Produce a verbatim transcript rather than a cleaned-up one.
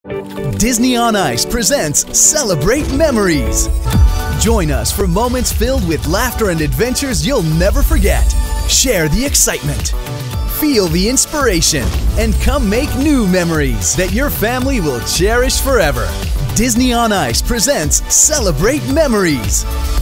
Disney on Ice presents Celebrate Memories. Join us for moments filled with laughter and adventures you'll never forget. Share the excitement, feel the inspiration, and come make new memories that your family will cherish forever. Disney on Ice presents Celebrate Memories.